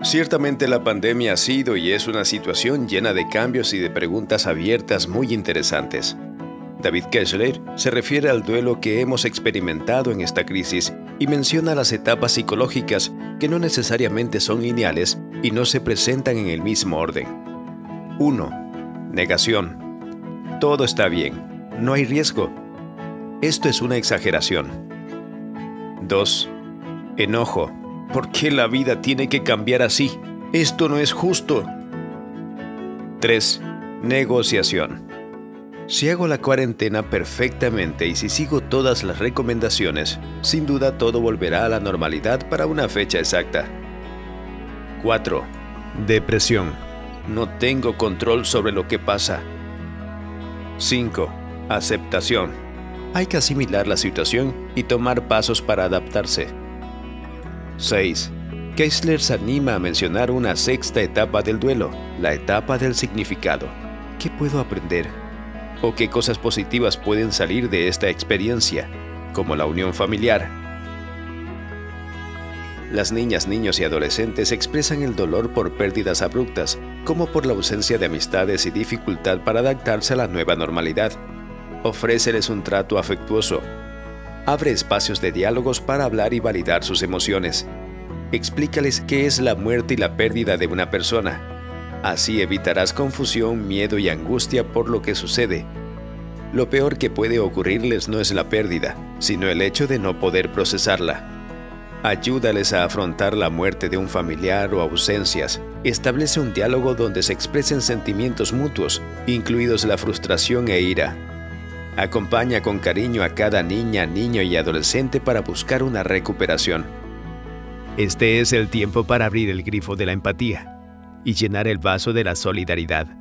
Ciertamente la pandemia ha sido y es una situación llena de cambios y de preguntas abiertas muy interesantes. David Kessler se refiere al duelo que hemos experimentado en esta crisis y menciona las etapas psicológicas que no necesariamente son lineales y no se presentan en el mismo orden. 1. Negación. Todo está bien. No hay riesgo. Esto es una exageración. 2. Enojo. ¿Por qué la vida tiene que cambiar así? Esto no es justo. 3. Negociación. Si hago la cuarentena perfectamente y si sigo todas las recomendaciones, sin duda todo volverá a la normalidad para una fecha exacta. 4. Depresión. No tengo control sobre lo que pasa. 5. Aceptación. Hay que asimilar la situación y tomar pasos para adaptarse. 6. Kessler se anima a mencionar una sexta etapa del duelo, la etapa del significado. ¿Qué puedo aprender? ¿O qué cosas positivas pueden salir de esta experiencia, como la unión familiar? Las niñas, niños y adolescentes expresan el dolor por pérdidas abruptas, como por la ausencia de amistades y dificultad para adaptarse a la nueva normalidad. Ofréceles un trato afectuoso. Abre espacios de diálogos para hablar y validar sus emociones. Explícales qué es la muerte y la pérdida de una persona. Así evitarás confusión, miedo y angustia por lo que sucede. Lo peor que puede ocurrirles no es la pérdida, sino el hecho de no poder procesarla. Ayúdales a afrontar la muerte de un familiar o ausencias. Establece un diálogo donde se expresen sentimientos mutuos, incluidos la frustración e ira. Acompaña con cariño a cada niña, niño y adolescente para buscar una recuperación. Este es el tiempo para abrir el grifo de la empatía y llenar el vaso de la solidaridad.